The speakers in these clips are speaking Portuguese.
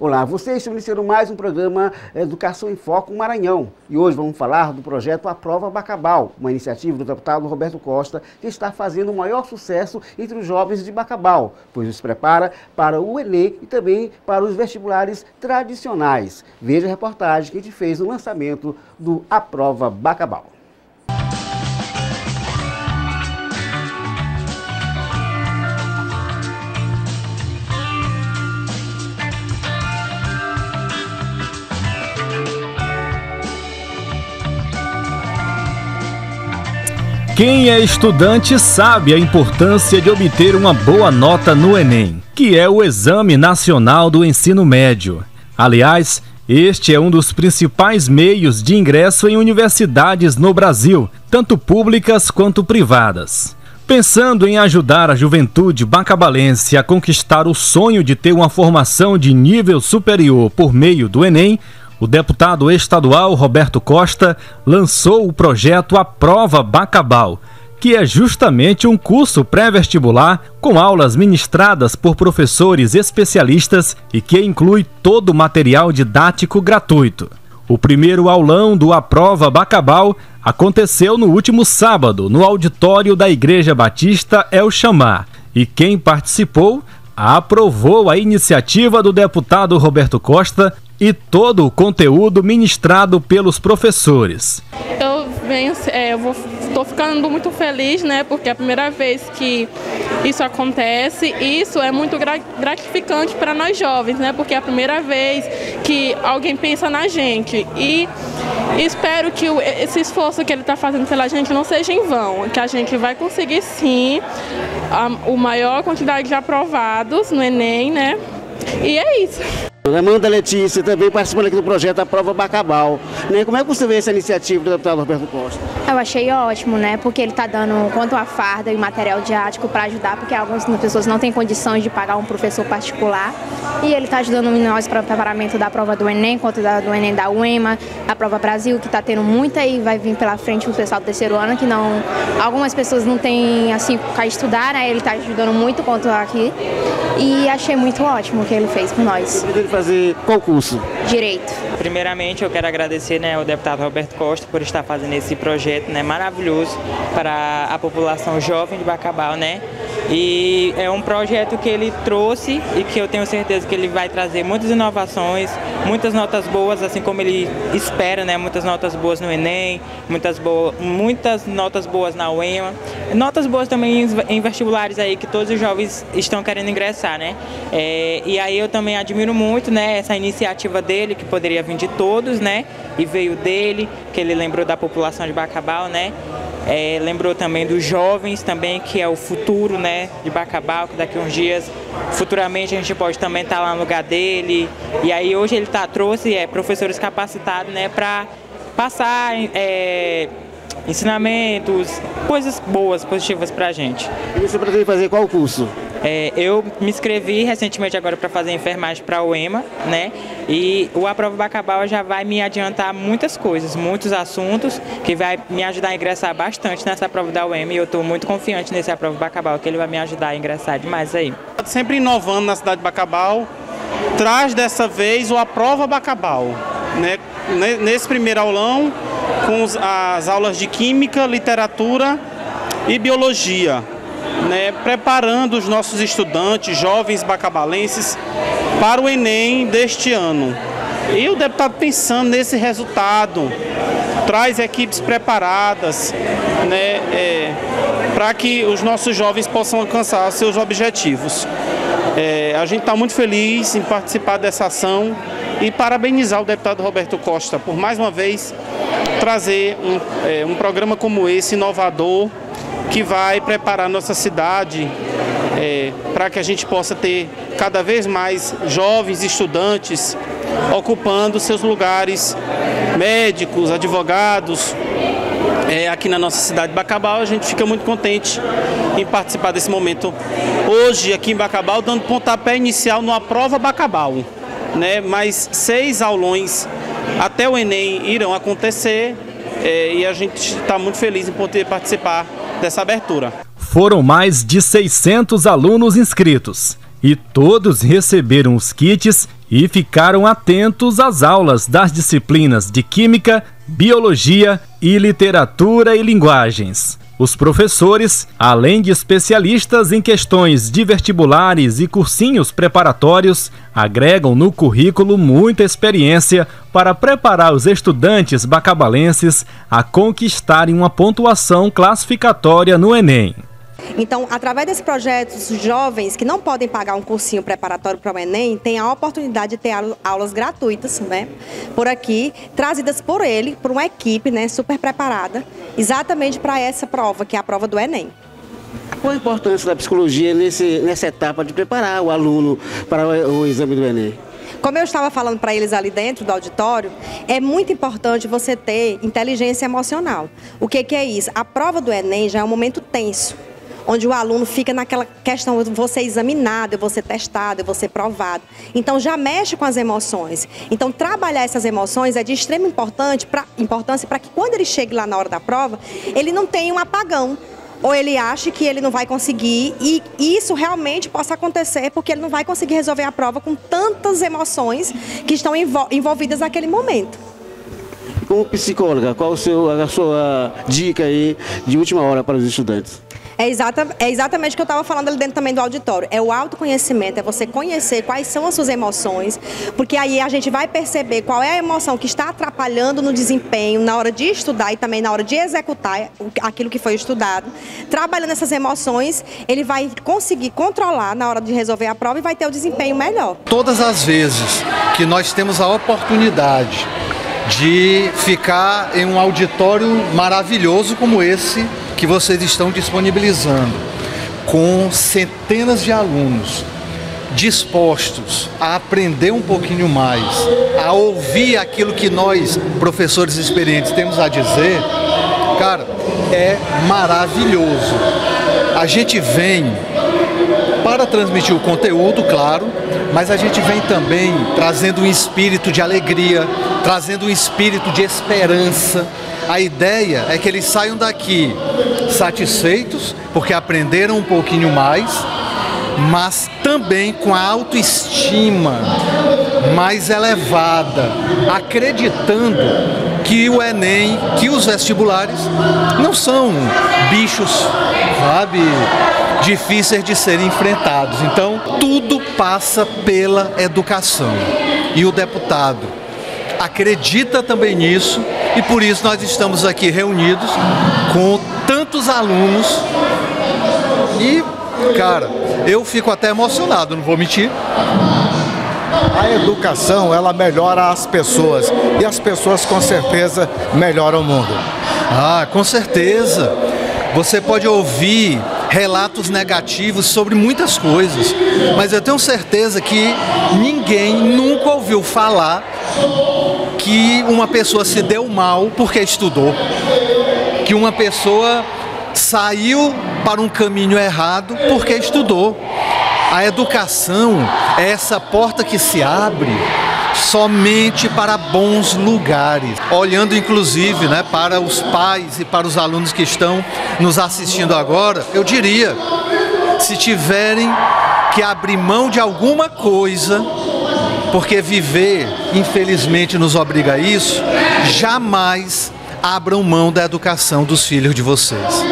Olá, vocês estabeleceram mais um programa Educação em Foco Maranhão. E hoje vamos falar do projeto Aprova Bacabal, uma iniciativa do deputado Roberto Costa, que está fazendo o maior sucesso entre os jovens de Bacabal, pois os prepara para o Enem e também para os vestibulares tradicionais. Veja a reportagem que a gente fez no lançamento do Aprova Bacabal. Quem é estudante sabe a importância de obter uma boa nota no Enem, que é o Exame Nacional do Ensino Médio. Aliás, este é um dos principais meios de ingresso em universidades no Brasil, tanto públicas quanto privadas. Pensando em ajudar a juventude bacabalense a conquistar o sonho de ter uma formação de nível superior por meio do Enem, o deputado estadual Roberto Costa lançou o projeto Aprova Bacabal, que é justamente um curso pré-vestibular com aulas ministradas por professores especialistas e que inclui todo o material didático gratuito. O primeiro aulão do Aprova Bacabal aconteceu no último sábado, no auditório da Igreja Batista El Chamar, e quem participou aprovou a iniciativa do deputado Roberto Costa e todo o conteúdo ministrado pelos professores. Estou ficando muito feliz, né? Porque é a primeira vez que isso acontece e isso é muito gratificante para nós jovens, né? Porque é a primeira vez que alguém pensa na gente e espero que esse esforço que ele está fazendo pela gente não seja em vão, que a gente vai conseguir sim a maior quantidade de aprovados no Enem, né? E é isso. Amanda Letícia também participando aqui do projeto Aprova Bacabal. Como é que você vê essa iniciativa do deputado Roberto Costa? Eu achei ótimo, né? Porque ele está dando quanto a farda e material didático para ajudar, porque algumas pessoas não têm condições de pagar um professor particular. E ele está ajudando nós para o preparamento da prova do Enem, quanto do Enem da UEMA, da Prova Brasil, que está tendo muita e vai vir pela frente o pessoal do terceiro ano, que não, algumas pessoas não têm assim para estudar, né? Ele está ajudando muito quanto aqui. E achei muito ótimo o que ele fez por nós. Fazer qual curso? Direito. Primeiramente, eu quero agradecer, né, ao deputado Roberto Costa por estar fazendo esse projeto, né, maravilhoso para a população jovem de Bacabal, né? E é um projeto que ele trouxe e que eu tenho certeza que ele vai trazer muitas inovações, muitas notas boas, assim como ele espera, né? Muitas notas boas no Enem, muitas notas boas na UEMA, notas boas também em vestibulares aí que todos os jovens estão querendo ingressar, né? E aí eu também admiro muito, né, essa iniciativa dele, que poderia vir de todos, né? E veio dele, que ele lembrou da população de Bacabal, né? Lembrou também dos jovens também, que é o futuro, né, de Bacabal, que daqui a uns dias, futuramente a gente pode também estar lá no lugar dele. E aí hoje ele trouxe professores capacitados, né, para passar ensinamentos, coisas boas, positivas para a gente. E você pretende fazer qual curso? Eu me inscrevi recentemente agora para fazer enfermagem para a UEMA, né? E o Aprova Bacabal já vai me adiantar muitas coisas, muitos assuntos, que vai me ajudar a ingressar bastante nessa prova da UEMA, e eu estou muito confiante nesse Aprova Bacabal, que ele vai me ajudar a ingressar demais aí. Sempre inovando na cidade de Bacabal, traz dessa vez o Aprova Bacabal, né? Nesse primeiro aulão, com as aulas de Química, Literatura e Biologia, né, preparando os nossos estudantes, jovens bacabalenses, para o Enem deste ano. E o deputado, pensando nesse resultado, traz equipes preparadas, né, para que os nossos jovens possam alcançar seus objetivos. A gente está muito feliz em participar dessa ação e parabenizar o deputado Roberto Costa por mais uma vez trazer um programa como esse, inovador, que vai preparar nossa cidade para que a gente possa ter cada vez mais jovens estudantes ocupando seus lugares, médicos, advogados. Aqui na nossa cidade de Bacabal, a gente fica muito contente em participar desse momento hoje aqui em Bacabal, dando pontapé inicial no Aprova Bacabal, né? Mais 6 aulões até o Enem irão acontecer, e a gente está muito feliz em poder participar dessa abertura. Foram mais de 600 alunos inscritos e todos receberam os kits e ficaram atentos às aulas das disciplinas de Química, Biologia e Literatura e Linguagens. Os professores, além de especialistas em questões de vestibulares e cursinhos preparatórios, agregam no currículo muita experiência para preparar os estudantes bacabalenses a conquistarem uma pontuação classificatória no Enem. Então, através desse projeto, os jovens que não podem pagar um cursinho preparatório para o Enem têm a oportunidade de ter aulas gratuitas, né, por aqui, trazidas por ele, por uma equipe, né, super preparada, exatamente para essa prova, que é a prova do Enem. Qual a importância da psicologia nessa etapa de preparar o aluno para o exame do Enem? Como eu estava falando para eles ali dentro do auditório, é muito importante você ter inteligência emocional. O que é isso? A prova do Enem já é um momento tenso, onde o aluno fica naquela questão, eu vou ser examinado, eu vou ser testado, eu vou ser provado. Então, já mexe com as emoções. Então, trabalhar essas emoções é de extrema importância para que quando ele chegue lá na hora da prova, ele não tenha um apagão, ou ele ache que ele não vai conseguir, e isso realmente possa acontecer, porque ele não vai conseguir resolver a prova com tantas emoções que estão envolvidas naquele momento. Como psicóloga, qual a sua dica aí de última hora para os estudantes? É exatamente o que eu estava falando ali dentro também do auditório. É o autoconhecimento, é você conhecer quais são as suas emoções, porque aí a gente vai perceber qual é a emoção que está atrapalhando no desempenho, na hora de estudar e também na hora de executar aquilo que foi estudado. Trabalhando essas emoções, ele vai conseguir controlar na hora de resolver a prova e vai ter o desempenho melhor. Todas as vezes que nós temos a oportunidade de ficar em um auditório maravilhoso como esse que vocês estão disponibilizando, com centenas de alunos dispostos a aprender um pouquinho mais, a ouvir aquilo que nós, professores experientes, temos a dizer, cara, é maravilhoso. A gente vem para transmitir o conteúdo, claro, mas a gente vem também trazendo um espírito de alegria, trazendo um espírito de esperança. A ideia é que eles saiam daqui satisfeitos, porque aprenderam um pouquinho mais, mas também com a autoestima mais elevada, acreditando que o Enem, que os vestibulares não são bichos, sabe, difíceis de serem enfrentados. Então, tudo passa pela educação. E o deputado acredita também nisso, e por isso nós estamos aqui reunidos com tantos alunos. E, cara, eu fico até emocionado, não vou mentir. A educação, ela melhora as pessoas, e as pessoas com certeza melhoram o mundo. Ah, com certeza. Você pode ouvir relatos negativos sobre muitas coisas, mas eu tenho certeza que ninguém nunca ouviu falar que uma pessoa se deu mal porque estudou, que uma pessoa saiu para um caminho errado porque estudou. A educação é essa porta que se abre somente para bons lugares. Olhando inclusive, né, para os pais e para os alunos que estão nos assistindo agora, eu diria, se tiverem que abrir mão de alguma coisa, porque viver, infelizmente, nos obriga a isso, jamais abram mão da educação dos filhos de vocês.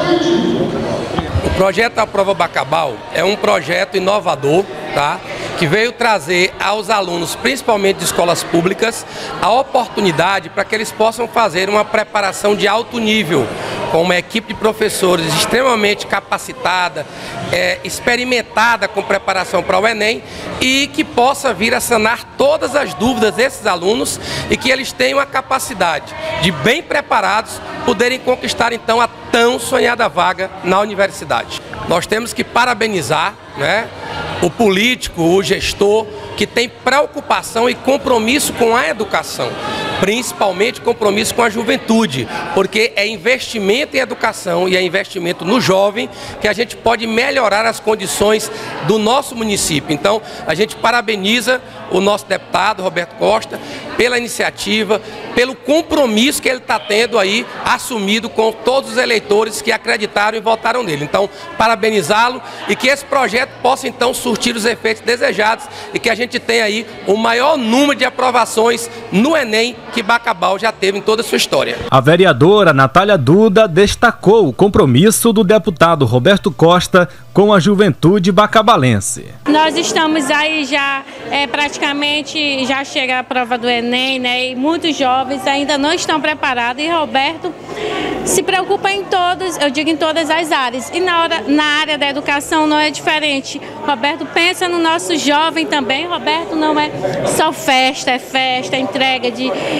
O projeto Aprova Bacabal é um projeto inovador, tá? Que veio trazer aos alunos, principalmente de escolas públicas, a oportunidade para que eles possam fazer uma preparação de alto nível, com uma equipe de professores extremamente capacitada, experimentada com preparação para o Enem, e que possa vir a sanar todas as dúvidas desses alunos e que eles tenham a capacidade de, bem preparados, poderem conquistar então a tão sonhada vaga na universidade. Nós temos que parabenizar, né, o político, o gestor, que tem preocupação e compromisso com a educação, principalmente compromisso com a juventude, porque é investimento em educação e é investimento no jovem que a gente pode melhorar as condições do nosso município. Então, a gente parabeniza o nosso deputado Roberto Costa pela iniciativa, pelo compromisso que ele está tendo aí, assumido com todos os eleitores que acreditaram e votaram nele. Então, parabenizá-lo e que esse projeto possa então surtir os efeitos desejados e que a gente tenha aí o maior número de aprovações no Enem que Bacabal já teve em toda a sua história. A vereadora Natália Duda destacou o compromisso do deputado Roberto Costa com a juventude bacabalense. Nós estamos aí já praticamente, já chega a prova do Enem, né? E muitos jovens ainda não estão preparados e Roberto se preocupa em todas, eu digo em todas as áreas. E na área da educação não é diferente. Roberto pensa no nosso jovem também. Roberto não é só festa, é entrega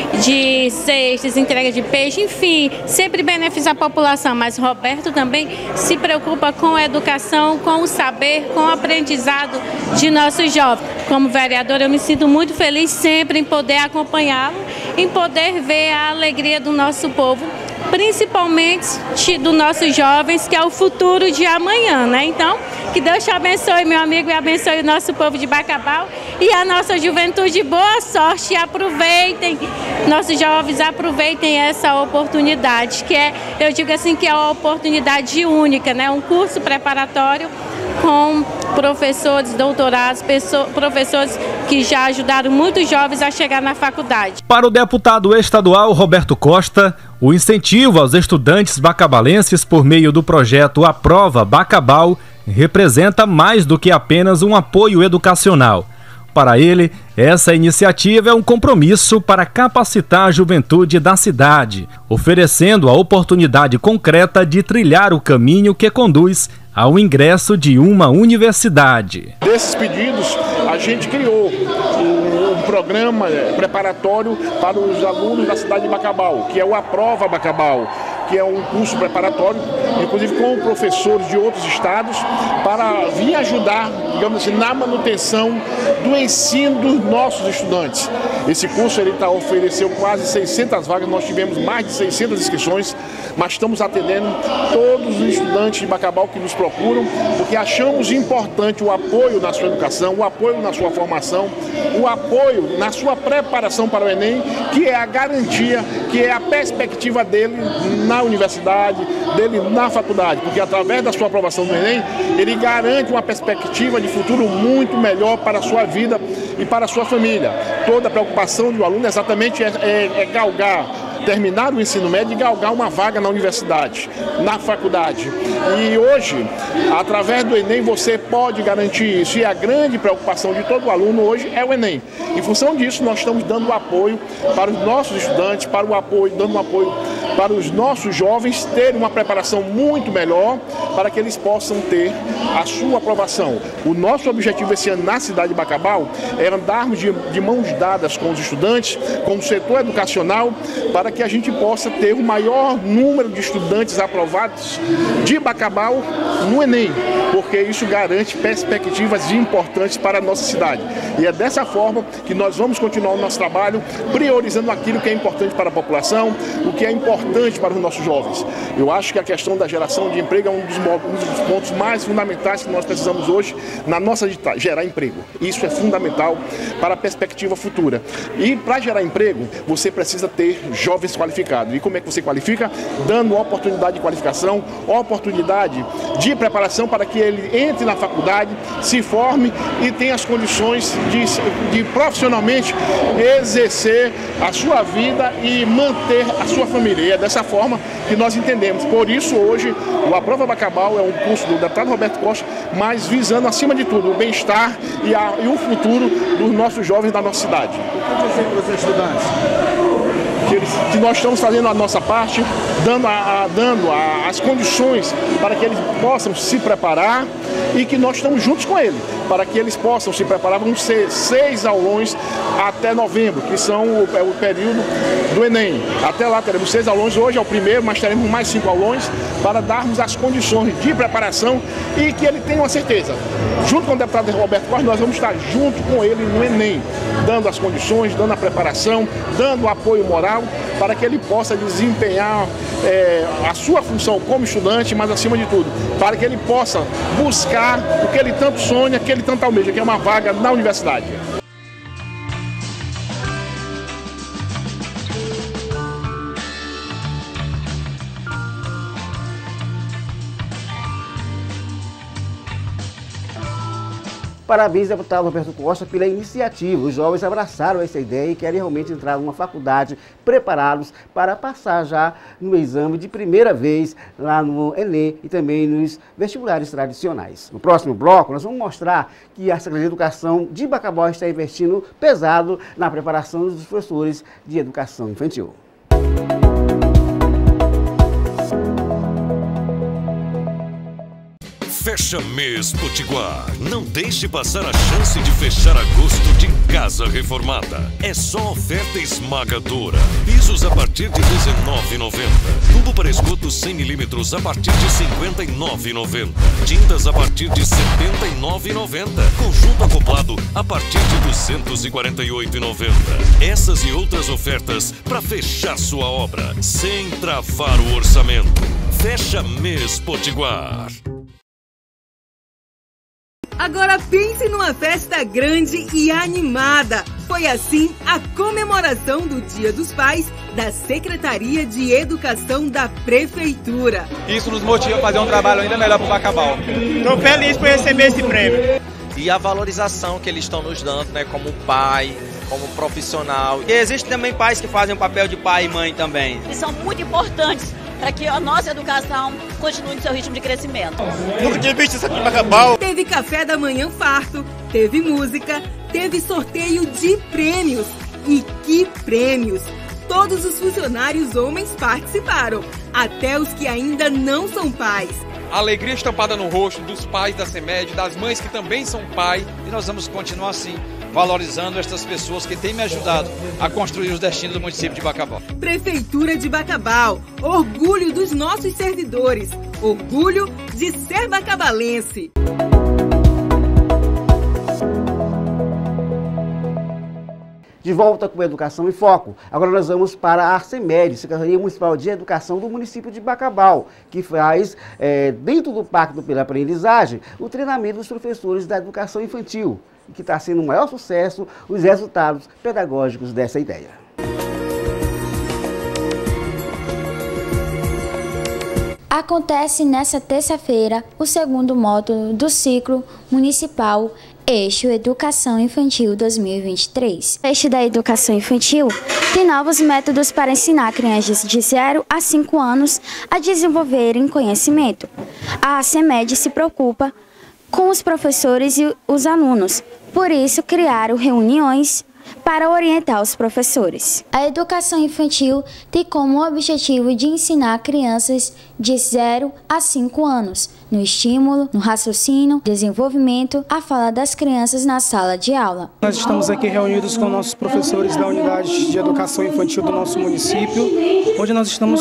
de cestas, entrega de peixe, enfim, sempre beneficia a população. Mas Roberto também se preocupa com a educação, com o saber, com o aprendizado de nossos jovens. Como vereadora, eu me sinto muito feliz sempre em poder acompanhá-lo, em poder ver a alegria do nosso povo, principalmente dos nossos jovens, que é o futuro de amanhã, né? Então, que Deus te abençoe, meu amigo, e abençoe o nosso povo de Bacabal e a nossa juventude. Boa sorte e aproveitem, nossos jovens, aproveitem essa oportunidade, que é, eu digo assim, que é uma oportunidade única, né? Um curso preparatório com professores, doutorados, professores que já ajudaram muitos jovens a chegar na faculdade. Para o deputado estadual Roberto Costa, o incentivo aos estudantes bacabalenses por meio do projeto Aprova Bacabal representa mais do que apenas um apoio educacional. Para ele, essa iniciativa é um compromisso para capacitar a juventude da cidade, oferecendo a oportunidade concreta de trilhar o caminho que conduz ao ingresso de uma universidade. Desses pedidos, a gente criou um programa preparatório para os alunos da cidade de Bacabal, que é o Aprova Bacabal, que é um curso preparatório, inclusive com professores de outros estados, para vir ajudar, digamos assim, na manutenção do ensino dos nossos estudantes. Esse curso ofereceu quase 600 vagas, nós tivemos mais de 600 inscrições, mas estamos atendendo todos os estudantes de Bacabal que nos procuram, porque achamos importante o apoio na sua educação, o apoio na sua formação, o apoio na sua preparação para o Enem, que é a garantia, que é a perspectiva dele na universidade, dele na faculdade, porque através da sua aprovação do Enem, ele garante uma perspectiva de futuro muito melhor para a sua vida e para a sua família. Toda a preocupação do aluno exatamente é galgar, terminar o ensino médio e galgar uma vaga na universidade, na faculdade. E hoje, através do Enem, você pode garantir isso. E a grande preocupação de todo aluno hoje é o Enem. Em função disso, nós estamos dando apoio para os nossos estudantes, dando um apoio para os nossos jovens terem uma preparação muito melhor, para que eles possam ter a sua aprovação. O nosso objetivo esse ano na cidade de Bacabal é andarmos de mãos dadas com os estudantes, com o setor educacional, para que a gente possa ter o maior número de estudantes aprovados de Bacabal no Enem, porque isso garante perspectivas importantes para a nossa cidade. E é dessa forma que nós vamos continuar o nosso trabalho, priorizando aquilo que é importante para a população, o que é importante para os nossos jovens. Eu acho que a questão da geração de emprego é um dos pontos mais fundamentais que nós precisamos hoje na nossa gerar emprego. Isso é fundamental para a perspectiva futura. E para gerar emprego, você precisa ter jovens qualificados. E como é que você qualifica? Dando oportunidade de qualificação, oportunidade de preparação para que ele entre na faculdade, se forme e tenha as condições de profissionalmente exercer a sua vida e manter a sua família. E é dessa forma que nós entendemos. Por isso, hoje, o Aprova Bacabal é um curso do deputado Roberto Costa, mas visando, acima de tudo, o bem-estar e o futuro dos nossos jovens da nossa cidade. O que dizer para os estudantes? Que nós estamos fazendo a nossa parte, dando as condições para que eles possam se preparar e que nós estamos juntos com ele, para que eles possam se preparar. Vão ser 6 aulões até novembro, que são o período do Enem. Até lá teremos 6 aulões, hoje é o primeiro, mas teremos mais 5 aulões para darmos as condições de preparação e que ele tenha uma certeza. Junto com o deputado Roberto Costa, nós vamos estar junto com ele no Enem, dando as condições, dando a preparação, dando o apoio moral para que ele possa desempenhar a sua função como estudante, mas acima de tudo, para que ele possa buscar o que ele tanto sonha, que ele tanto almeja, que é uma vaga na universidade. Parabéns, deputado Roberto Costa, pela iniciativa. Os jovens abraçaram essa ideia e querem realmente entrar numa faculdade preparados para passar já no exame de primeira vez lá no Enem e também nos vestibulares tradicionais. No próximo bloco, nós vamos mostrar que a Secretaria de Educação de Bacabal está investindo pesado na preparação dos professores de educação infantil. Fecha Mês Potiguar. Não deixe passar a chance de fechar agosto de casa reformada. É só oferta esmagadora. Pisos a partir de R$19,90. Tubo para esgoto 100 mm a partir de R$59,90. Tintas a partir de R$79,90. Conjunto acoplado a partir de R$248,90. Essas e outras ofertas para fechar sua obra sem travar o orçamento. Fecha Mês Potiguar. Agora pense numa festa grande e animada. Foi assim a comemoração do Dia dos Pais da Secretaria de Educação da Prefeitura. Isso nos motiva a fazer um trabalho ainda melhor para o Bacabal. Estou feliz por receber esse prêmio. E a valorização que eles estão nos dando, né, como pai, como profissional. E existem também pais que fazem o papel de pai e mãe também. E são muito importantes para que a nossa educação continue no seu ritmo de crescimento. Nunca tinha visto isso aqui em Bacabal. Teve café da manhã farto, teve música, teve sorteio de prêmios. E que prêmios! Todos os funcionários homens participaram, até os que ainda não são pais. A alegria estampada no rosto dos pais da CEMED, das mães que também são pais. E nós vamos continuar assim, valorizando estas pessoas que têm me ajudado a construir os destinos do município de Bacabal. Prefeitura de Bacabal, orgulho dos nossos servidores, orgulho de ser bacabalense. De volta com Educação em Foco. Agora nós vamos para a CEMED, Secretaria Municipal de Educação do município de Bacabal, que faz, dentro do Pacto pela Aprendizagem, o treinamento dos professores da educação infantil, que está sendo um maior sucesso os resultados pedagógicos dessa ideia. Acontece nesta terça-feira o segundo módulo do ciclo municipal Eixo Educação Infantil 2023. O Eixo da Educação Infantil tem novos métodos para ensinar crianças de 0 a 5 anos a desenvolverem conhecimento. A CEMED se preocupa com os professores e os alunos, por isso criaram reuniões para orientar os professores. A educação infantil tem como objetivo de ensinar crianças de 0 a 5 anos no estímulo, no raciocínio, desenvolvimento, a fala das crianças na sala de aula. Nós estamos aqui reunidos com nossos professores da unidade de educação infantil do nosso município, onde nós estamos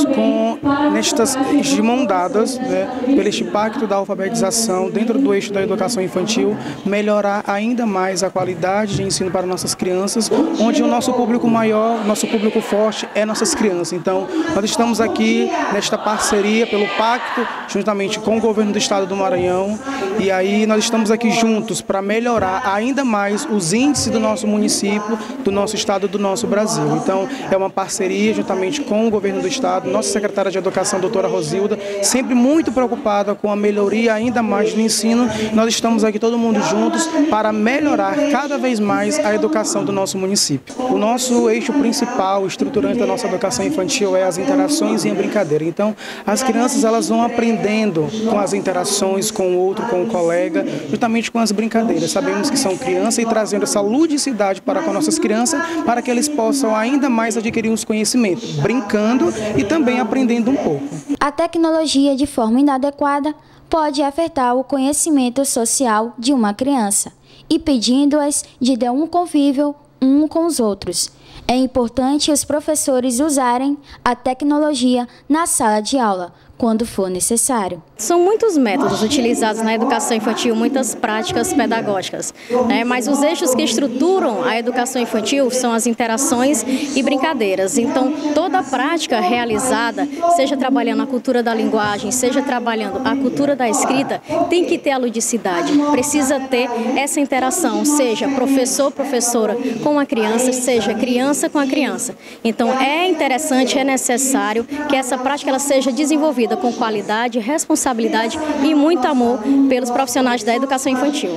nestas de mão dadas, pelo este pacto da alfabetização dentro do eixo da educação infantil, melhorar ainda mais a qualidade de ensino para nossas crianças, onde o nosso público maior, nosso público forte é nossas crianças. Então, nós estamos aqui nesta parceria pelo pacto, juntamente com o governo do estado do Maranhão, e aí nós estamos aqui juntos para melhorar ainda mais os índices do nosso município, do nosso estado, do nosso Brasil. Então, é uma parceria juntamente com o governo do estado, nossa secretária de Educação, doutora Rosilda, sempre muito preocupada com a melhoria ainda mais do ensino. Nós estamos aqui todo mundo juntos para melhorar cada vez mais a educação do nosso município. O nosso eixo principal, estruturante da nossa educação infantil é as interações e a brincadeira. Então, as crianças elas vão aprendendo com as interações com o outro, com o colega, justamente com as brincadeiras. Sabemos que são crianças e trazendo essa ludicidade para com nossas crianças, para que eles possam ainda mais adquirir os conhecimentos, brincando e também aprendendo um pouco. A tecnologia de forma inadequada pode afetar o conhecimento social de uma criança, impedindo-as de ter um convívio um com os outros. É importante os professores usarem a tecnologia na sala de aula, quando for necessário. São muitos métodos utilizados na educação infantil, muitas práticas pedagógicas, mas os eixos que estruturam a educação infantil são as interações e brincadeiras. Então, toda a prática realizada, seja trabalhando a cultura da linguagem, seja trabalhando a cultura da escrita, tem que ter a ludicidade, precisa ter essa interação, seja professor, professora com a criança, seja criança com a criança. Então, é interessante, é necessário que essa prática ela seja desenvolvida com qualidade, responsabilidade responsabilidade e muito amor pelos profissionais da educação infantil.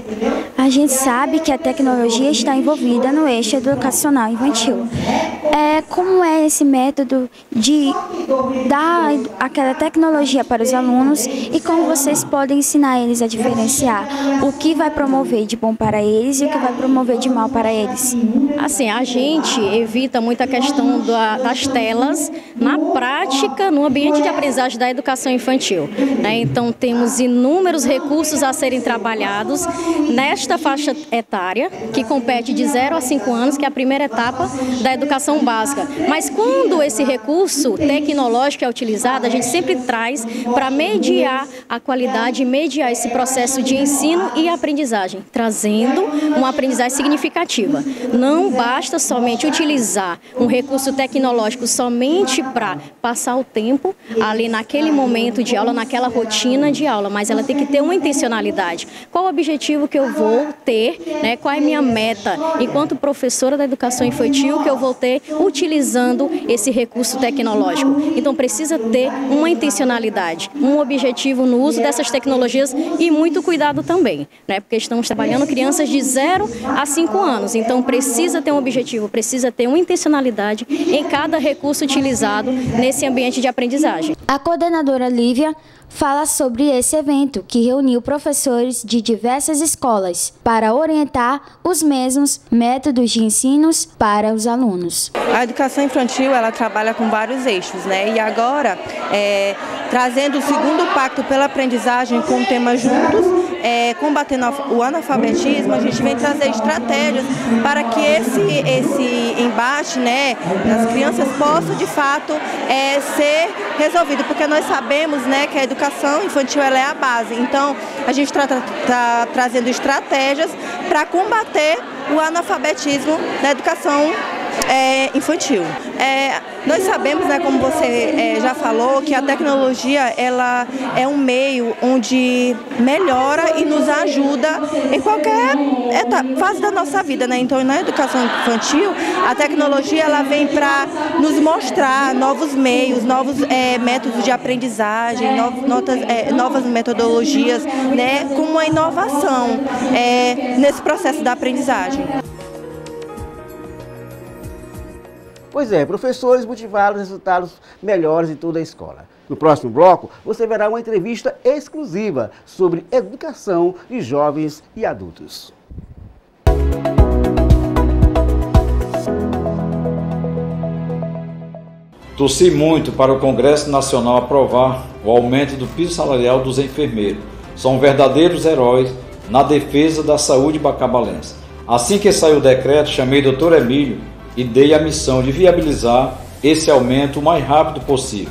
A gente sabe que a tecnologia está envolvida no eixo educacional infantil. Como é esse método de dar aquela tecnologia para os alunos e como vocês podem ensinar eles a diferenciar o que vai promover de bom para eles e o que vai promover de mal para eles? Assim, a gente evita muito a questão das telas na prática, no ambiente de aprendizagem da educação infantil, né? Então, temos inúmeros recursos a serem trabalhados nesta faixa etária, que compete de 0 a 5 anos, que é a primeira etapa da educação básica. Mas quando esse recurso tecnológico é utilizado, a gente sempre traz para mediar a qualidade, mediar esse processo de ensino e aprendizagem, trazendo uma aprendizagem significativa. Não basta somente utilizar um recurso tecnológico somente para passar o tempo ali naquele momento de aula, naquela rotina de aula, mas ela tem que ter uma intencionalidade. Qual o objetivo que eu vou ter, né? Qual é a minha meta enquanto professora da educação infantil que eu vou ter utilizando esse recurso tecnológico? Então precisa ter uma intencionalidade, um objetivo no uso dessas tecnologias e muito cuidado também, né? Porque estamos trabalhando crianças de 0 a 5 anos, então precisa ter um objetivo, precisa ter uma intencionalidade em cada recurso utilizado nesse ambiente de aprendizagem. A coordenadora Lívia fala sobre esse evento que reuniu professores de diversas escolas para orientar os mesmos métodos de ensinos para os alunos. A educação infantil, ela trabalha com vários eixos, né? E agora, trazendo o segundo pacto pela aprendizagem com o tema Juntos, combatendo o analfabetismo, a gente vem trazer estratégias para que esse embate, né, das crianças possa de fato ser resolvido, porque nós sabemos, né, que a educação infantil ela é a base. Então a gente está trazendo estratégias para combater o analfabetismo da educação infantil. Nós sabemos, né, como você já falou, que a tecnologia ela é um meio onde melhora e nos ajuda em qualquer fase da nossa vida, né? Então, na educação infantil, a tecnologia ela vem para nos mostrar novos meios, novos métodos de aprendizagem, novas metodologias, né, como uma inovação nesse processo da aprendizagem. Pois é, professores motivaram resultados melhores em toda a escola. No próximo bloco, você verá uma entrevista exclusiva sobre educação de jovens e adultos. Torci muito para o Congresso Nacional aprovar o aumento do piso salarial dos enfermeiros. São verdadeiros heróis na defesa da saúde bacabalense. Assim que saiu o decreto, chamei o Dr. Emílio e dei a missão de viabilizar esse aumento o mais rápido possível.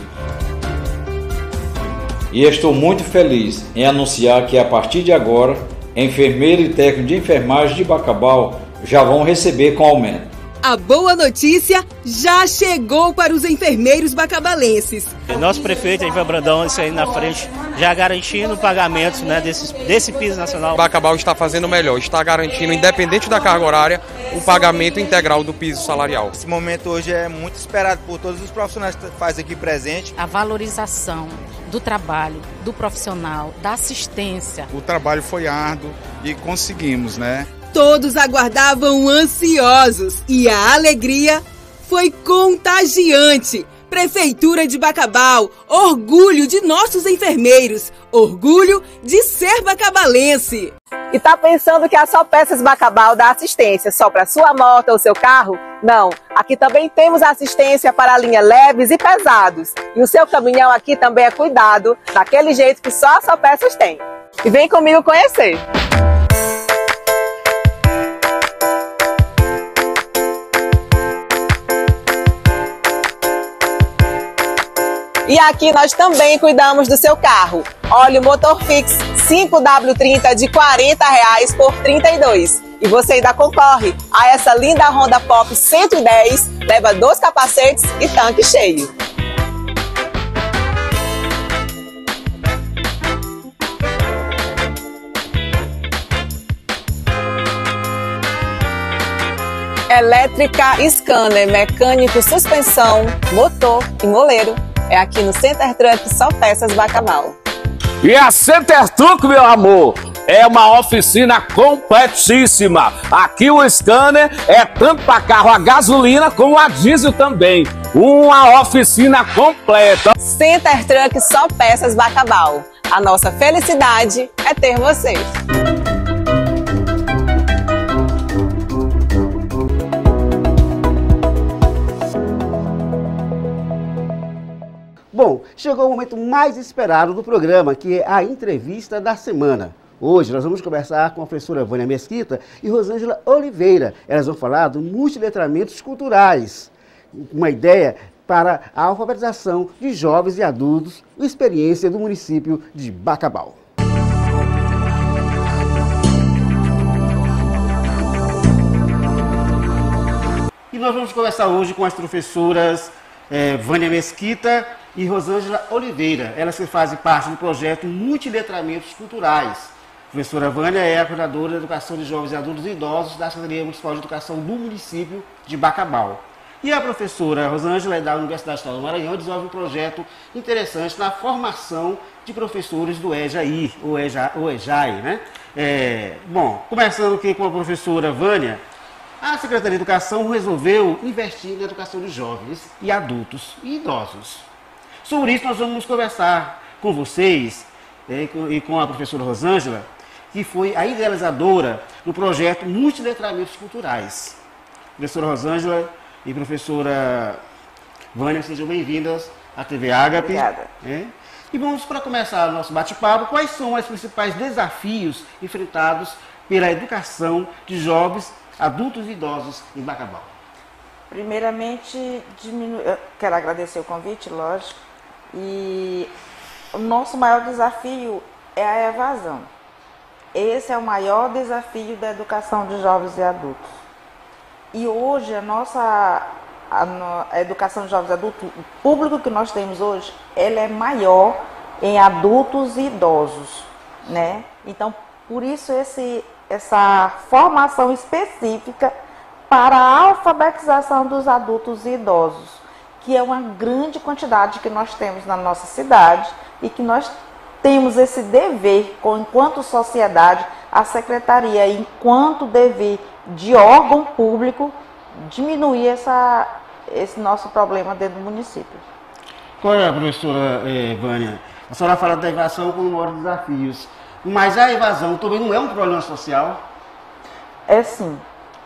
E estou muito feliz em anunciar que a partir de agora, enfermeiro e técnico de enfermagem de Bacabal já vão receber com aumento. A boa notícia já chegou para os enfermeiros bacabalenses. Nosso prefeito, Ivan Brandão, isso aí na frente, já garantindo o pagamento, né, desse piso nacional. Bacabal está fazendo o melhor, está garantindo, independente da carga horária, o pagamento integral do piso salarial. Esse momento hoje é muito esperado por todos os profissionais que fazem aqui presente. A valorização do trabalho, do profissional, da assistência. O trabalho foi árduo e conseguimos, né? Todos aguardavam ansiosos e a alegria foi contagiante. Prefeitura de Bacabal, orgulho de nossos enfermeiros, orgulho de ser bacabalense. E tá pensando que a Só Peças Bacabal dá assistência só para sua moto ou seu carro? Não, aqui também temos assistência para a linha leves e pesados. E o seu caminhão aqui também é cuidado, daquele jeito que só a Só Peças tem. E vem comigo conhecer. E aqui nós também cuidamos do seu carro. Óleo Motorfix 5W30 de R$40 por R$32. E você ainda concorre a essa linda Honda Pop 110, leva 2 capacetes e tanque cheio. Elétrica Scanner, mecânico, suspensão, motor e moleiro. É aqui no Center Truck Só Peças Bacabal. E a Center Truck, meu amor, é uma oficina completíssima. Aqui o scanner é tanto para carro a gasolina como a diesel também. Uma oficina completa. Center Truck Só Peças Bacabal. A nossa felicidade é ter vocês. Bom, chegou o momento mais esperado do programa, que é a entrevista da semana. Hoje nós vamos conversar com a professora Vânia Mesquita e Rosângela Oliveira. Elas vão falar do multiletramentos culturais, uma ideia para a alfabetização de jovens e adultos, uma experiência do município de Bacabal. E nós vamos conversar hoje com as professoras Vânia Mesquita e Rosângela Oliveira. Elas que fazem parte do projeto Multiletramentos Culturais. A professora Vânia é a coordenadora de Educação de Jovens e Adultos e Idosos da Secretaria Municipal de Educação do município de Bacabal. E a professora Rosângela é da Universidade Estadual do Maranhão e desenvolve um projeto interessante na formação de professores do EJAI, ou EJAI, né? Bom, começando aqui com a professora Vânia, a Secretaria de Educação resolveu investir na educação de jovens e adultos e idosos. Sobre isso nós vamos conversar com vocês e com a professora Rosângela, que foi a idealizadora do projeto Multiletramentos Culturais. Professora Rosângela e professora Vânia, sejam bem-vindas à TV Ágape. Obrigada. E vamos, para começar o nosso bate-papo, quais são os principais desafios enfrentados pela educação de jovens, adultos e idosos em Bacabal? Primeiramente, eu quero agradecer o convite, lógico, e o nosso maior desafio é a evasão. Esse é o maior desafio da educação de jovens e adultos. E hoje a educação de jovens e adultos, o público que nós temos hoje, ele é maior em adultos e idosos, né? Então, por isso essa formação específica para a alfabetização dos adultos e idosos, que é uma grande quantidade que nós temos na nossa cidade e que nós temos esse dever, enquanto sociedade, a Secretaria, enquanto dever de órgão público, diminuir esse nosso problema dentro do município. Qual é, professora Vânia? A senhora fala da evasão como um dos maiores desafios, mas a evasão também não é um problema social? É sim.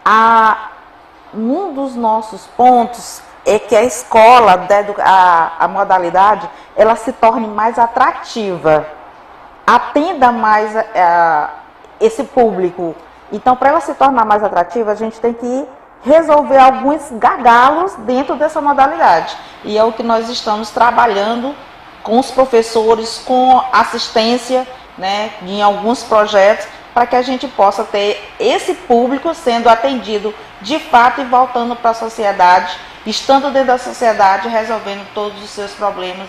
Um dos nossos pontos é que a escola, a modalidade, ela se torne mais atrativa, atenda mais esse público. Então, para ela se tornar mais atrativa, a gente tem que resolver alguns gargalos dentro dessa modalidade. E é o que nós estamos trabalhando com os professores, com assistência, né, em alguns projetos, para que a gente possa ter esse público sendo atendido de fato e voltando para a sociedade, estando dentro da sociedade, resolvendo todos os seus problemas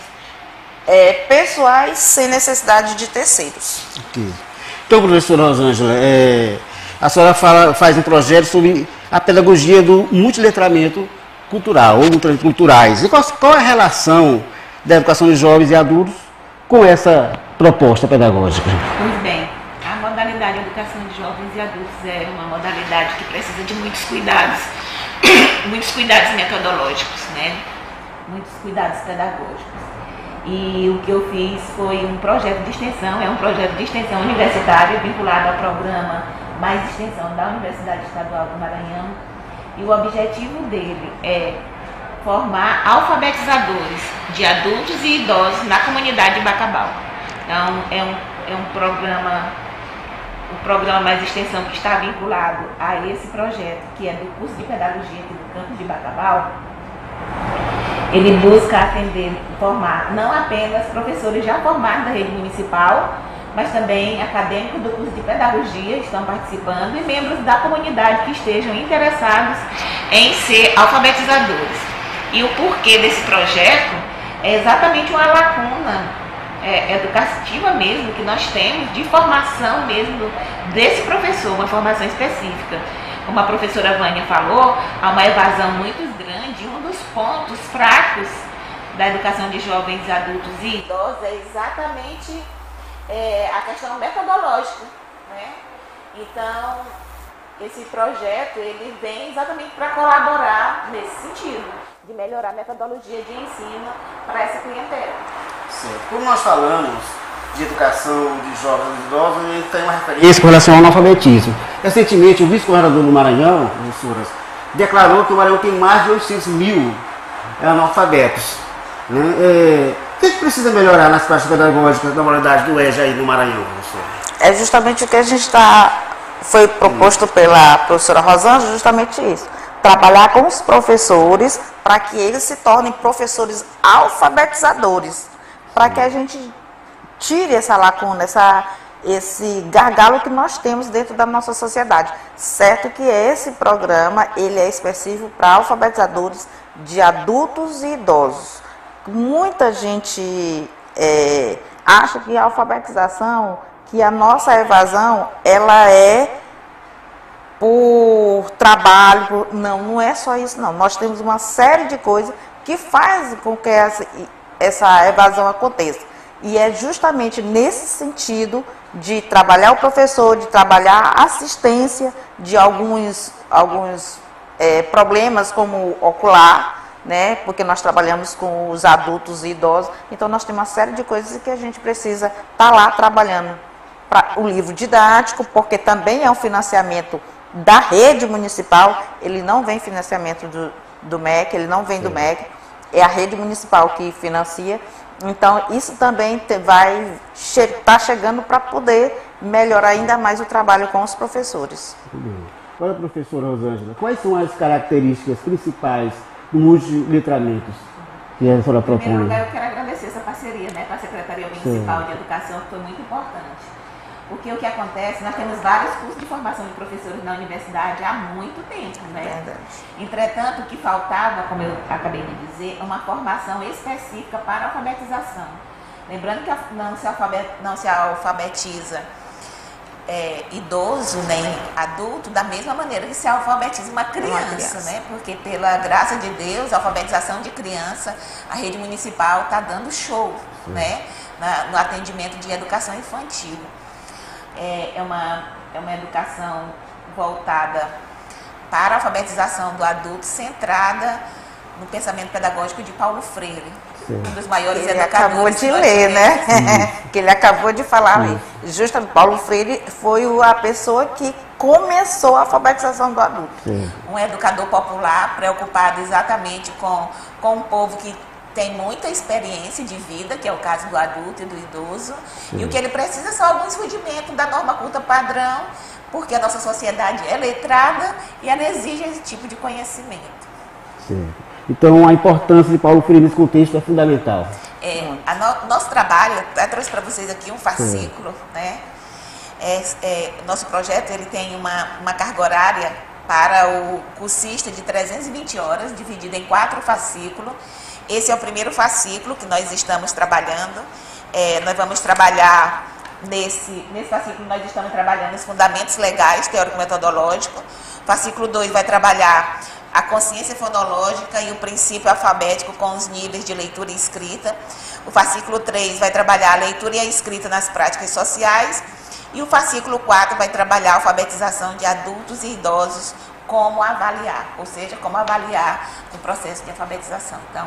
pessoais sem necessidade de terceiros. Okay. Então, professora Rosângela, a senhora faz um projeto sobre a pedagogia do multiletramento cultural, ou multiletramento culturais. E qual é a relação da educação de jovens e adultos com essa proposta pedagógica? Pois bem, a modalidade de educação de jovens e adultos é uma modalidade que precisa de muitos cuidados metodológicos, né? Muitos cuidados pedagógicos. E o que eu fiz foi um projeto de extensão, é um projeto de extensão universitária vinculado ao programa Mais Extensão da Universidade Estadual do Maranhão. E o objetivo dele é formar alfabetizadores de adultos e idosos na comunidade de Bacabal. Então, é um programa, o programa Mais Extensão, que está vinculado a esse projeto, que é do curso de pedagogia aqui do campus de Bacabal. Ele busca atender, formar não apenas professores já formados da rede municipal, mas também acadêmicos do curso de pedagogia estão participando e membros da comunidade que estejam interessados em ser alfabetizadores. E o porquê desse projeto é exatamente uma lacuna educativa mesmo que nós temos, de formação mesmo desse professor, uma formação específica. Como a professora Vânia falou, há uma evasão muito grande. Um dos pontos fracos da educação de jovens, adultos e idosos é exatamente a questão metodológica, né? Então, esse projeto, ele vem exatamente para colaborar nesse sentido, de melhorar a metodologia de ensino para essa clientela. Certo. Como nós falamos de educação de jovens e idosos, a gente tem uma referência com relação ao analfabetismo. Recentemente, o vice-governador do Maranhão, professoras, declarou que o Maranhão tem mais de 800 mil analfabetos. Né? O que precisa melhorar nas práticas pedagógicas da modalidade do EJA aí no Maranhão, professor? É justamente o que a gente foi proposto pela professora Rosângela, justamente isso. Trabalhar com os professores para que eles se tornem professores alfabetizadores, para que a gente tire essa lacuna, esse gargalo que nós temos dentro da nossa sociedade. Certo que esse programa, ele é específico para alfabetizadores de adultos e idosos. Muita gente acha que a alfabetização, que a nossa evasão, ela é por trabalho. Não é só isso, não. Nós temos uma série de coisas que faz com que essa evasão aconteça. E é justamente nesse sentido de trabalhar o professor, de trabalhar a assistência de alguns problemas como ocular, né? Porque nós trabalhamos com os adultos e idosos, então nós temos uma série de coisas que a gente precisa estar lá trabalhando. Para o livro didático, porque também é um financiamento da rede municipal, ele não vem financiamento do MEC, ele não vem do MEC, é a rede municipal que financia. Então, isso também vai estar chegando para poder melhorar ainda mais o trabalho com os professores. Agora, professora Rosângela, quais são as características principais do multiletramentos que a senhora propõe? Em primeiro lugar, eu quero agradecer essa parceria, né, com a Secretaria Municipal de Educação, que foi muito importante. Porque o que acontece, nós temos vários cursos de formação de professores na universidade há muito tempo, né? Verdade. Entretanto, o que faltava, como eu acabei de dizer, é uma formação específica para a alfabetização. Lembrando que não se alfabetiza idoso nem adulto da mesma maneira que se alfabetiza uma criança, né? Porque pela graça de Deus, a alfabetização de criança, a rede municipal está dando show, né? No atendimento de educação infantil. É uma educação voltada para a alfabetização do adulto, centrada no pensamento pedagógico de Paulo Freire, um dos maiores educadores. Ele acabou de ler, né? Que ele acabou de falar aí. Justamente, Paulo Freire foi a pessoa que começou a alfabetização do adulto. Um educador popular preocupado exatamente com um povo que tem muita experiência de vida, que é o caso do adulto e do idoso, e o que ele precisa são alguns rudimentos da norma culta padrão, porque a nossa sociedade é letrada e ela exige esse tipo de conhecimento. Certo. Então, a importância de Paulo Freire nesse contexto é fundamental. Nosso trabalho, eu trouxe para vocês aqui um fascículo, né? Nosso projeto ele tem uma carga horária para o cursista de 320 horas, dividida em 4 fascículos. Esse é o primeiro fascículo que nós estamos trabalhando. Nós vamos trabalhar, nesse fascículo nós estamos trabalhando os fundamentos legais, teórico-metodológico. O fascículo 2 vai trabalhar a consciência fonológica e o princípio alfabético com os níveis de leitura e escrita. O fascículo 3 vai trabalhar a leitura e a escrita nas práticas sociais. E o fascículo 4 vai trabalhar a alfabetização de adultos e idosos, como avaliar, ou seja, como avaliar o processo de alfabetização. Então,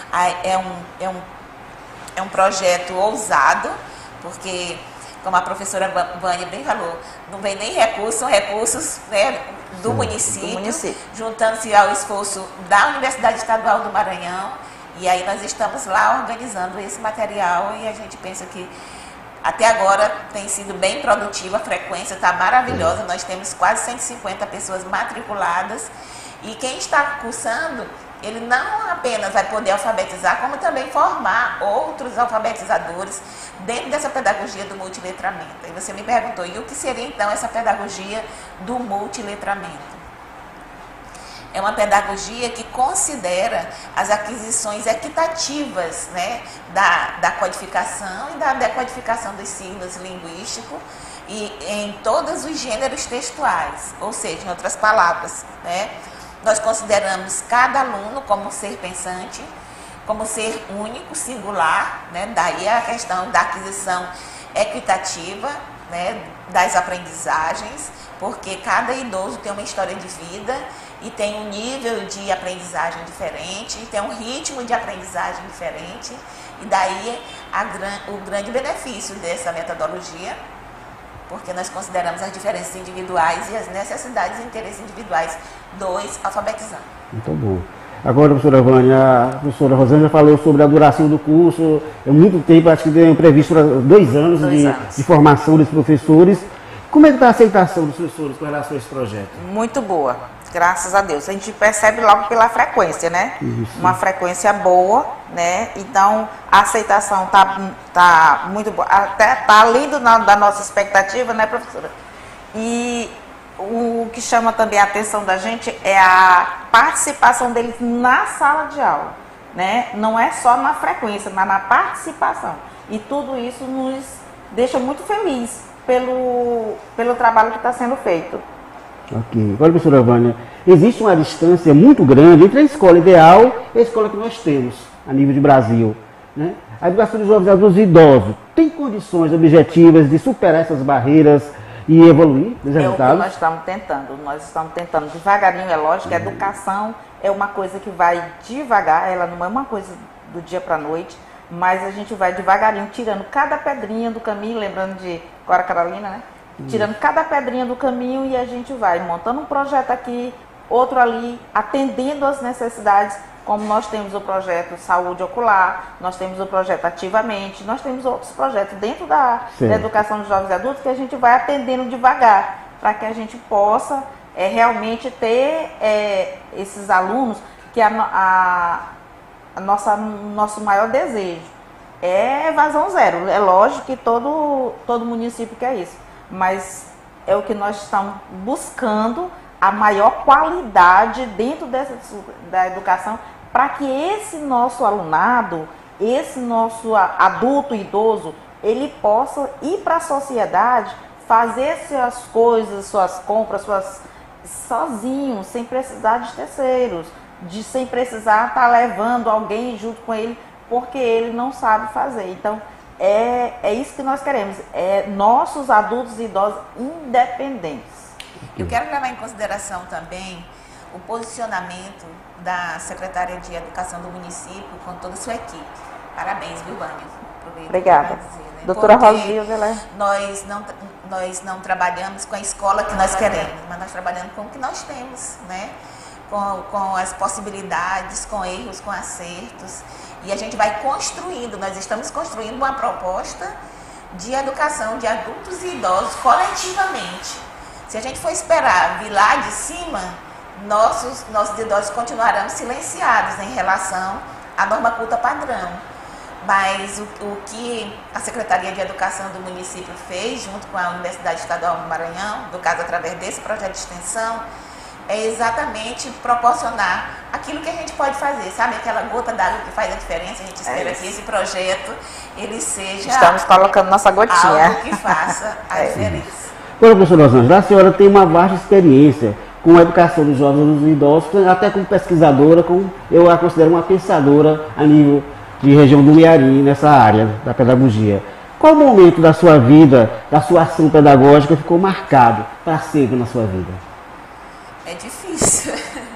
é um projeto ousado, porque, como a professora Vânia bem falou, não vem nem recursos, são recursos, né, do município, juntando-se ao esforço da Universidade Estadual do Maranhão, e aí nós estamos lá organizando esse material e a gente pensa que até agora tem sido bem produtiva, a frequência está maravilhosa, nós temos quase 150 pessoas matriculadas e quem está cursando, ele não apenas vai poder alfabetizar, como também formar outros alfabetizadores dentro dessa pedagogia do multiletramento. E você me perguntou, e o que seria então essa pedagogia do multiletramento? É uma pedagogia que considera as aquisições equitativas, né, da codificação e da decodificação dos signos linguísticos e em todos os gêneros textuais, ou seja, em outras palavras, né, nós consideramos cada aluno como ser pensante, como ser único, singular, né, daí a questão da aquisição equitativa, né, das aprendizagens, porque cada idoso tem uma história de vida e tem um nível de aprendizagem diferente, tem um ritmo de aprendizagem diferente, e daí o grande benefício dessa metodologia, porque nós consideramos as diferenças individuais e as necessidades e interesses individuais dos alfabetizandos. Muito bom. Agora, professora Vânia, a professora Rosângela falou sobre a duração do curso. É muito tempo, acho que tem previsto 2 anos, de formação dos professores. Como é que está a aceitação dos professores com relação a esse projeto? Muito boa, graças a Deus. A gente percebe logo pela frequência, né? Isso. Uma frequência boa, né? Então, a aceitação tá muito boa. Até tá além da nossa expectativa, né, professora? E o que chama também a atenção da gente é a participação deles na sala de aula, né? Não é só na frequência, mas na participação. E tudo isso nos deixa muito felizes pelo trabalho que está sendo feito. Ok. Agora, professora Vânia, existe uma distância muito grande entre a escola ideal e a escola que nós temos a nível de Brasil, né? A educação de jovens adultos e idosos tem condições objetivas de superar essas barreiras e evoluir nos resultados? É o que nós estamos tentando devagarinho, é lógico, a educação é uma coisa que vai devagar, ela não é uma coisa do dia para a noite, mas a gente vai devagarinho, tirando cada pedrinha do caminho, lembrando de Cora Carolina, né? Tirando cada pedrinha do caminho e a gente vai montando um projeto aqui, outro ali, atendendo às necessidades, como nós temos o projeto Saúde Ocular, nós temos o projeto Ativamente, nós temos outros projetos dentro da educação de jovens e adultos que a gente vai atendendo devagar, para que a gente possa realmente ter esses alunos, que nosso maior desejo é evasão zero. É lógico que todo município quer isso, mas é o que nós estamos buscando, a maior qualidade dentro da educação, para que esse nosso alunado, esse nosso adulto idoso, ele possa ir para a sociedade, fazer suas coisas, suas compras, sozinho, sem precisar de terceiros, sem precisar estar levando alguém junto com ele, porque ele não sabe fazer. Então, é isso que nós queremos, nossos adultos e idosos independentes. Eu quero levar em consideração também o posicionamento da Secretaria de Educação do município com toda a sua equipe. Parabéns, viu, Vânia? Obrigada. Doutora Rosilda, nós não trabalhamos com a escola que nós queremos, mas nós trabalhamos com o que nós temos, né? Com as possibilidades, com erros, com acertos. E a gente vai construindo, nós estamos construindo uma proposta de educação de adultos e idosos coletivamente. Se a gente for esperar vir lá de cima, nossos idosos continuarão silenciados em relação à norma culta padrão. Mas o que a Secretaria de Educação do município fez, junto com a Universidade Estadual do Maranhão, no caso através desse projeto de extensão, é exatamente proporcionar aquilo que a gente pode fazer, sabe? Aquela gota d'água que faz a diferença. A gente espera que esse projeto ele seja... Estamos colocando nossa gotinha. Algo que faça a diferença. Olha, professora Rosângela, a senhora tem uma vasta experiência com a educação dos jovens e idosos, até como pesquisadora, eu a considero uma pensadora a nível de região do Mearim, nessa área da pedagogia. Qual momento da sua vida, da sua ação pedagógica ficou marcado para sempre na sua vida? É difícil,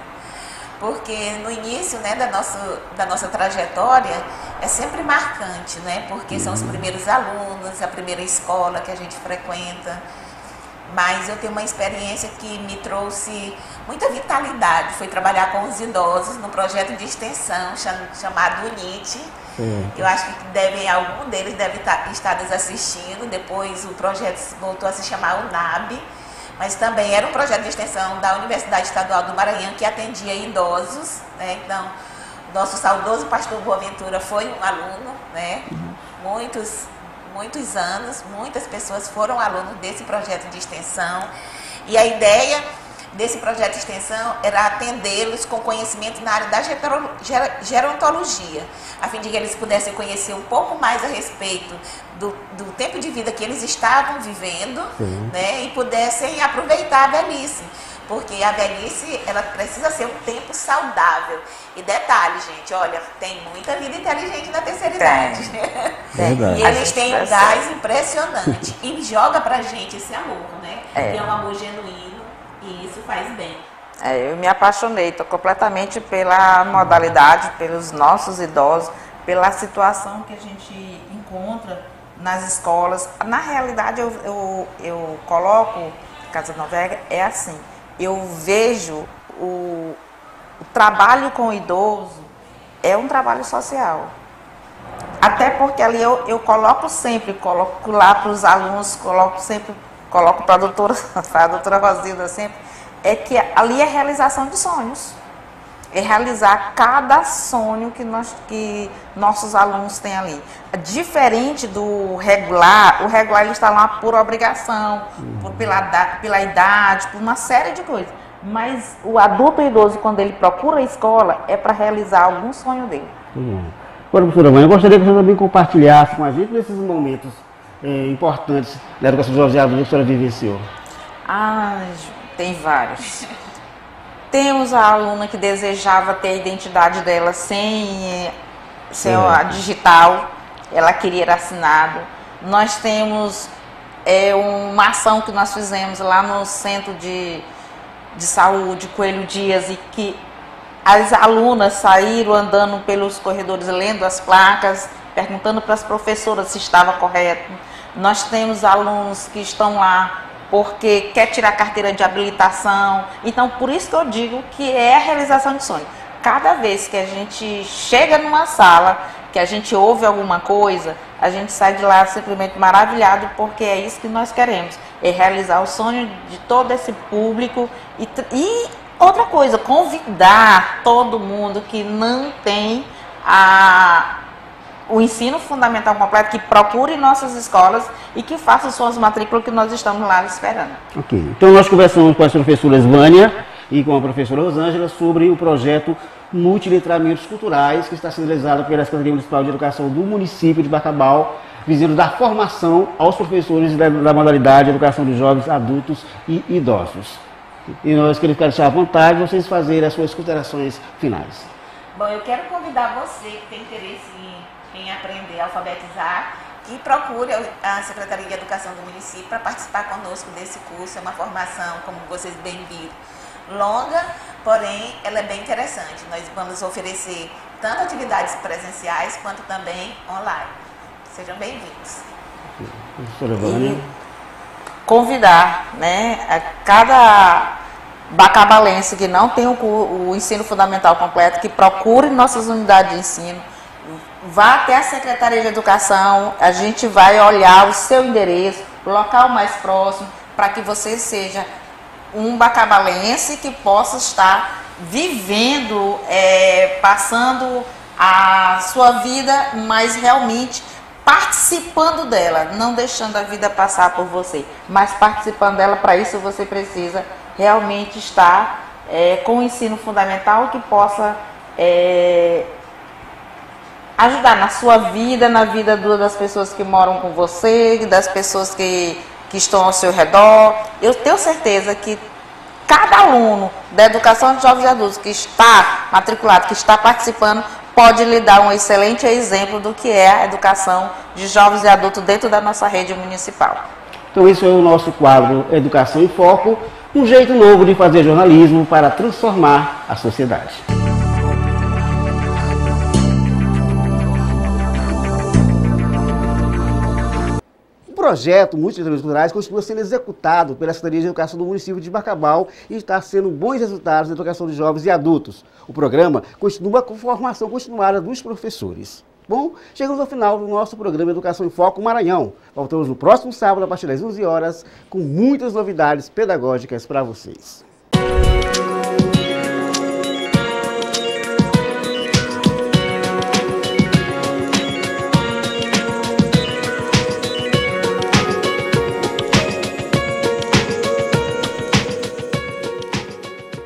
porque no início, né, da nossa trajetória é sempre marcante, né, porque são os primeiros alunos, a primeira escola que a gente frequenta. Mas eu tenho uma experiência que me trouxe muita vitalidade. Foi trabalhar com os idosos no projeto de extensão chamado UNIT. Eu acho que algum deles deve estar nos assistindo. Depois o projeto voltou a se chamar UNAB. Mas também era um projeto de extensão da Universidade Estadual do Maranhão que atendia idosos, né? Então, nosso saudoso pastor Boaventura foi um aluno, né? Muitos anos, muitas pessoas foram alunos desse projeto de extensão, e a ideia desse projeto de extensão era atendê-los com conhecimento na área da gerontologia, a fim de que eles pudessem conhecer um pouco mais a respeito do tempo de vida que eles estavam vivendo, né, e pudessem aproveitar a velhice. porque a velhice, ela precisa ser um tempo saudável. E detalhe, gente, olha, tem muita vida inteligente na terceira idade. E eles têm um gás impressionante e joga pra gente esse amor, né? Que é um amor genuíno e isso faz bem. Eu me apaixonei, estou completamente pela modalidade, pelos nossos idosos, pela situação que a gente encontra nas escolas. Na realidade, eu coloco, Casa Nova é assim, eu vejo o trabalho com o idoso é um trabalho social. Até porque ali eu coloco lá para os alunos, coloco para a doutora Rosilda sempre, é que ali é realização de sonhos. É realizar cada sonho que nossos alunos têm ali. Diferente do regular, o regular ele está lá por obrigação, pela idade, por uma série de coisas. Mas o adulto idoso, quando ele procura a escola, é para realizar algum sonho dele. Agora, professora Vânia, eu gostaria que você também compartilhasse com a gente desses momentos importantes da educação de jovens e adultos que a senhora vivenciou. Tem vários. Temos a aluna que desejava ter a identidade dela sem a digital, ela queria ir assinado. Nós temos uma ação que nós fizemos lá no Centro de Saúde, Coelho Dias, e que as alunas saíram andando pelos corredores, lendo as placas, perguntando para as professoras se estava correto. Nós temos alunos que estão lá porque quer tirar carteira de habilitação. Então, por isso que eu digo que é a realização de sonho. Cada vez que a gente chega numa sala, que a gente ouve alguma coisa, a gente sai de lá simplesmente maravilhado, porque é isso que nós queremos, é realizar o sonho de todo esse público. E outra coisa, convidar todo mundo que não tem o ensino fundamental completo, que procure nossas escolas e que faça suas matrículas, que nós estamos lá esperando. Ok, então nós conversamos com as professoras Vânia e com a professora Rosângela sobre o projeto Multiletramentos Culturais, que está sendo realizado pela Secretaria Municipal de Educação do município de Bacabal, visando dar formação aos professores da modalidade de Educação de Jovens, Adultos e Idosos. E nós queremos deixar à vontade vocês fazerem as suas considerações finais. Bom, eu quero convidar você que tem interesse em aprender a alfabetizar, que procure a Secretaria de Educação do município para participar conosco desse curso. É uma formação, como vocês bem viram, longa, porém ela é bem interessante. Nós vamos oferecer tanto atividades presenciais quanto também online. Sejam bem-vindos. E convidar, né, a cada bacabalense que não tem o ensino fundamental completo, que procure nossas unidades de ensino, vá até a Secretaria de Educação, a gente vai olhar o seu endereço, o local mais próximo, para que você seja um bacabalense que possa estar vivendo, passando a sua vida, mas realmente participando dela, não deixando a vida passar por você, mas participando dela. Para isso você precisa realmente estar com o ensino fundamental que possa ajudar na sua vida, na vida das pessoas que moram com você, das pessoas que estão ao seu redor. Eu tenho certeza que cada aluno da Educação de Jovens e Adultos que está matriculado, que está participando, pode lhe dar um excelente exemplo do que é a educação de jovens e adultos dentro da nossa rede municipal. Então esse é o nosso quadro Educação em Foco, um jeito novo de fazer jornalismo para transformar a sociedade. O projeto Multiletramentos Culturais continua sendo executado pela Secretaria de Educação do município de Bacabal e está sendo bons resultados na educação de jovens e adultos. O programa continua com formação continuada dos professores. Bom, chegamos ao final do nosso programa Educação em Foco Maranhão. Voltamos no próximo sábado, a partir das 11 horas, com muitas novidades pedagógicas para vocês.